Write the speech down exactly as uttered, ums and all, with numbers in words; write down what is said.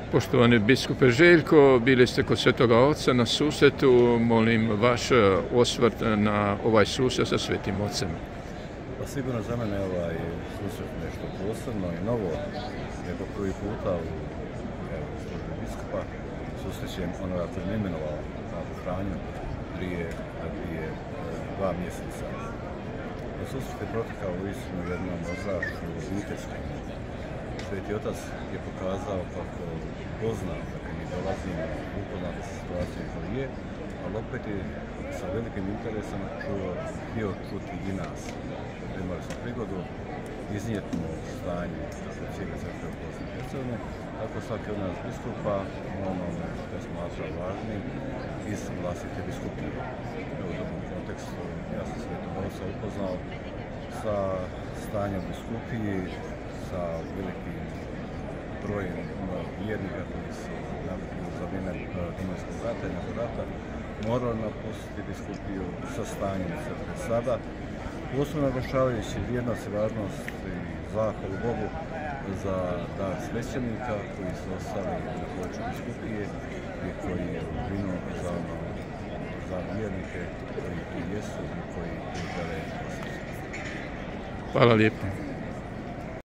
Poštovani biskupe Željko, bili ste kod Svetoga Oca na susretu. Molim vaš osvrt na ovaj susret sa Svetim Ocem. Pa sigurno za mene ovaj susret nešto posebno i novo, nego prvi puta u službi biskupa susrećem onoga koji me imenovao na Franju prije, prije dva mjeseca. Susret je protekao u istinu jednom ozračju obiteljskom. Sveti Otac je pokazao kako pozna kako mi dolazimo upoznati situacije koje je, ali opet je sa velikim interesom čuo, htio čuti i nas. Imali smo prigodu iznijeti stanje cijele crkve u Bosni i Hercegovini, tako svaki od nas biskupa onome što je smatrao važnim iz vlastite biskupije. U tom kontekstu ja sam Svetog Oca upoznao sa stanjem biskupiji, sa velikim brojem vjernika koji su za vrijeme Domovinskog rata i nakon rata morali napustiti biskupiju sa stanjem crkve sada, posebno naglašavajući vjernost i važnost i zahvalu Bogu za dar svećenika koji su ostali na području biskupije i koji brinu za, za vjernike koji tu jesu i koji tu žele osjećati. Hvala lijepo.